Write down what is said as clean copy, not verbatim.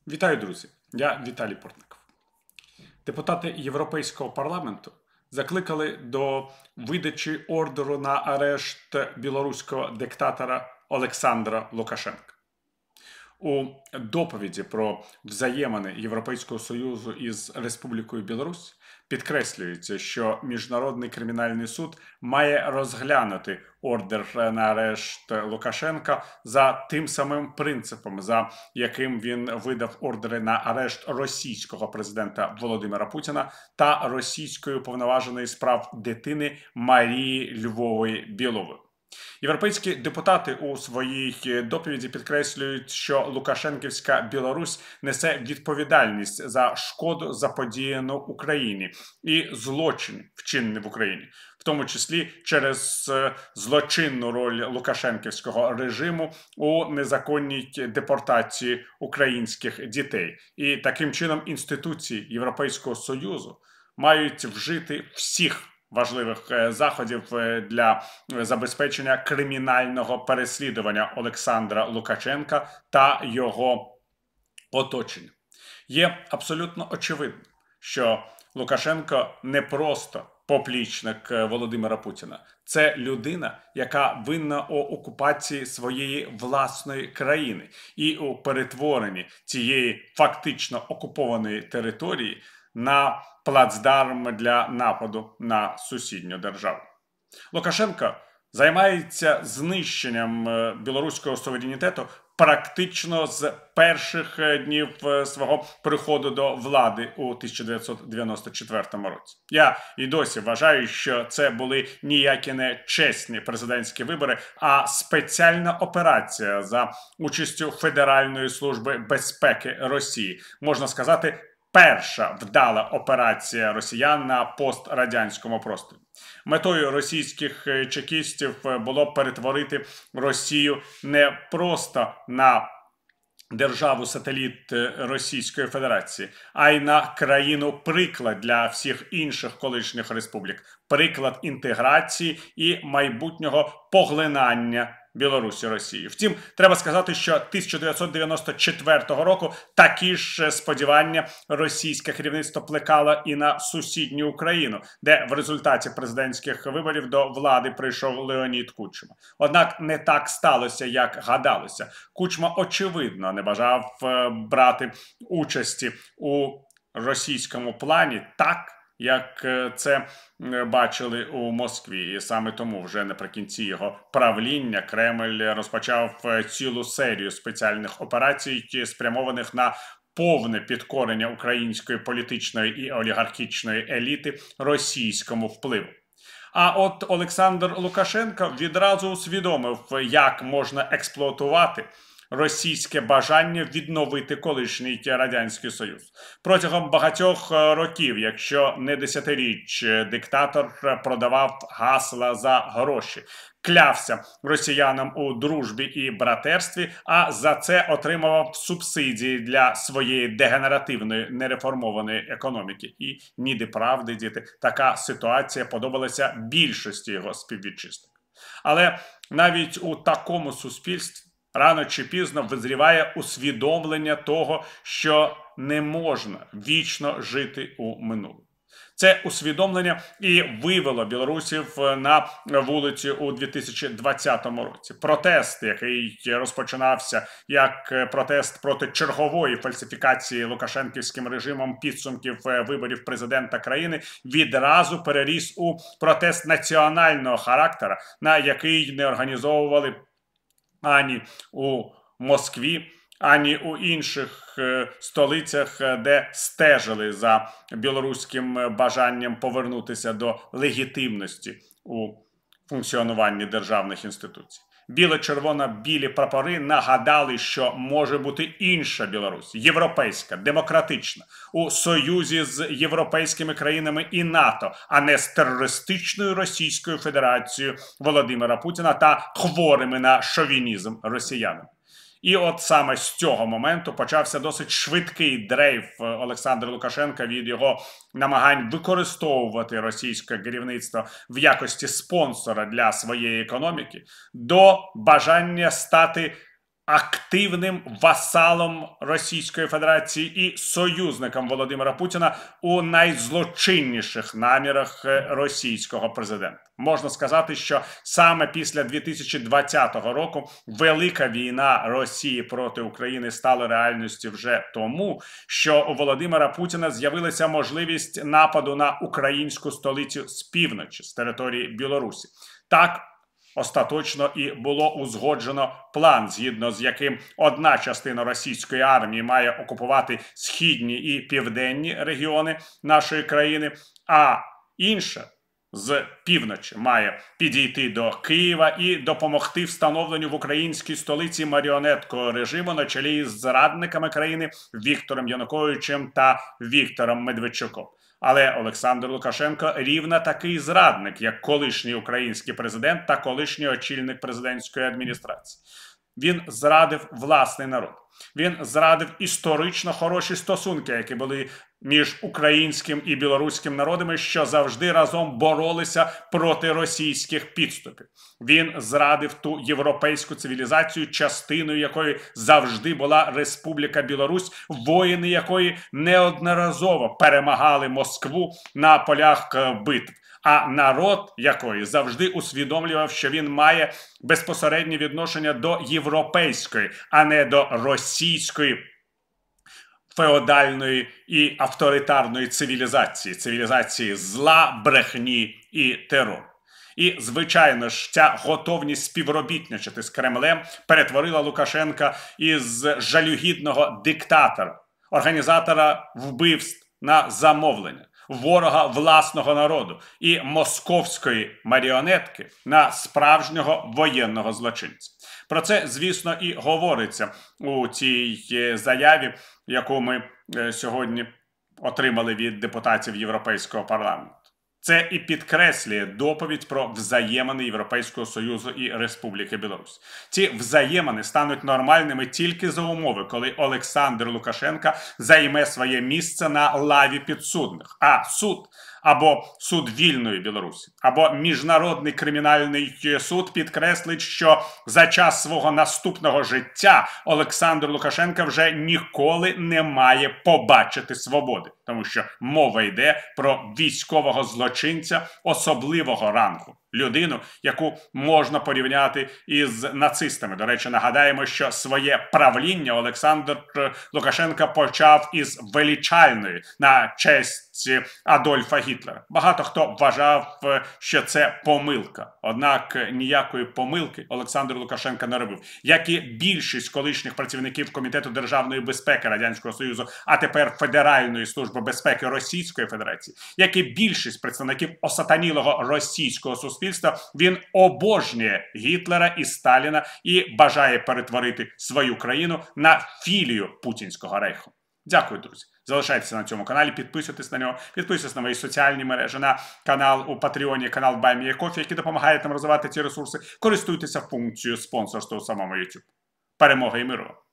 Вітаю, друзі! Я Віталій Портников. Депутати Європейського парламенту закликали до видачі ордеру на арешт білоруського диктатора Олександра Лукашенка. У доповіді про взаємини Європейського Союзу із Республікою Білорусь підкреслюється, що Міжнародний кримінальний суд має розглянути ордер на арешт Лукашенка за тим самим принципом, за яким він видав ордери на арешт російського президента Володимира Путіна та російської уповноваженої з прав дитини Марії Львової Білової. Європейські депутати у своїй доповіді підкреслюють, що Лукашенківська Білорусь несе відповідальність за шкоду, заподіяну Україні, і злочин, вчинені в Україні, в тому числі через злочинну роль Лукашенківського режиму у незаконній депортації українських дітей. І таким чином інституції Європейського Союзу мають вжити всіх важливих заходів для забезпечення кримінального переслідування Олександра Лукашенка та його оточення. Є абсолютно очевидним, що Лукашенко не просто поплічник Володимира Путіна. Це людина, яка винна у окупації своєї власної країни і у перетворенні цієї фактично окупованої території на плацдарм для нападу на сусідню державу. Лукашенко займається знищенням білоруського суверенітету практично з перших днів свого приходу до влади у 1994 році. Я і досі вважаю, що це були ніякі не чесні президентські вибори, а спеціальна операція за участю Федеральної служби безпеки Росії. Можна сказати, перша вдала операція росіян на пострадянському просторі. Метою російських чекістів було перетворити Росію не просто на державу-сателіт Російської Федерації, а й на країну-приклад для всіх інших колишніх республік. Приклад інтеграції і майбутнього поглинання Білорусі Росії. Втім, треба сказати, що 1994 року такі ж сподівання російське керівництво плекало і на сусідню Україну, де в результаті президентських виборів до влади прийшов Леонід Кучма. Однак не так сталося, як гадалося. Кучма, очевидно, не бажав брати участі у російському плані так, як це бачили у Москві. І саме тому вже наприкінці його правління Кремль розпочав цілу серію спеціальних операцій, спрямованих на повне підкорення української політичної і олігархічної еліти російському впливу. А от Олександр Лукашенко відразу усвідомив, як можна експлуатувати російське бажання відновити колишній Радянський Союз. Протягом багатьох років, якщо не десятиріч, диктатор продавав гасла за гроші, клявся росіянам у дружбі і братерстві, а за це отримував субсидії для своєї дегенеративної, нереформованої економіки. І ніде правди, діти, така ситуація подобалася більшості його співвітчизників. Але навіть у такому суспільстві рано чи пізно визріває усвідомлення того, що не можна вічно жити у минулому. Це усвідомлення і вивело білорусів на вулиці у 2020 році. Протест, який розпочинався як протест проти чергової фальсифікації лукашенківським режимом підсумків виборів президента країни, відразу переріс у протест національного характеру, на який не організовували ані у Москві, ані у інших столицях, де стежили за білоруським бажанням повернутися до легітимності у функціонуванні державних інституцій. Біло-червоно-білі прапори нагадали, що може бути інша Білорусь, європейська, демократична, у союзі з європейськими країнами і НАТО, а не з терористичною Російською Федерацією Володимира Путіна та хворими на шовінізм росіянами. І от саме з цього моменту почався досить швидкий дрейф Олександра Лукашенка від його намагань використовувати російське керівництво в якості спонсора для своєї економіки до бажання стати активним васалом Російської Федерації і союзником Володимира Путіна у найзлочинніших намірах російського президента. Можна сказати, що саме після 2020 року велика війна Росії проти України стала реальністю вже тому, що у Володимира Путіна з'явилася можливість нападу на українську столицю з півночі, з території Білорусі. Так, остаточно і було узгоджено план, згідно з яким одна частина російської армії має окупувати східні і південні регіони нашої країни, а інша з півночі має підійти до Києва і допомогти встановленню в українській столиці маріонеткового режиму на чолі з зрадниками країни Віктором Януковичем та Віктором Медведчуком. Але Олександр Лукашенко рівно такий зрадник, як колишній український президент та колишній очільник президентської адміністрації. Він зрадив власний народ. Він зрадив історично хороші стосунки, які були між українським і білоруським народами, що завжди разом боролися проти російських підступів. Він зрадив ту європейську цивілізацію, частиною якої завжди була Республіка Білорусь, воїни якої неодноразово перемагали Москву на полях битв. А народ якої завжди усвідомлював, що він має безпосереднє відношення до європейської, а не до російської феодальної і авторитарної цивілізації, цивілізації зла, брехні і терору. І, звичайно ж, ця готовність співробітничати з Кремлем перетворила Лукашенка із жалюгідного диктатора, організатора вбивств на замовлення, ворога власного народу і московської маріонетки на справжнього воєнного злочинця. Про це, звісно, і говориться у цій заяві, яку ми сьогодні отримали від депутатів Європейського парламенту. Це і підкреслює доповідь про взаємини Європейського Союзу і Республіки Білорусь. Ці взаємини стануть нормальними тільки за умови, коли Олександр Лукашенко займе своє місце на лаві підсудних. А суд, або суд вільної Білорусі, або Міжнародний кримінальний суд підкреслить, що за час свого наступного життя Олександр Лукашенко вже ніколи не має побачити свободи, тому що мова йде про військового злочинця особливого рангу. Людину, яку можна порівняти із нацистами. До речі, нагадаємо, що своє правління Олександр Лукашенко почав із величальної на честь Адольфа Гітлера. Багато хто вважав, що це помилка. Однак ніякої помилки Олександр Лукашенко не робив. Як і більшість колишніх працівників Комітету державної безпеки Радянського Союзу, а тепер Федеральної служби безпеки Російської Федерації, як і більшість представників осатанілого російського суспільства, він обожнює Гітлера і Сталіна і бажає перетворити свою країну на філію Путінського рейху. Дякую, друзі. Залишайтеся на цьому каналі, підписуйтесь на нього, підписуйтесь на мої соціальні мережі, на канал у Патреоні, канал Buy Me a Coffee, які допомагають нам розвивати ці ресурси. Користуйтеся функцією спонсорства у самому YouTube. Перемоги і миру!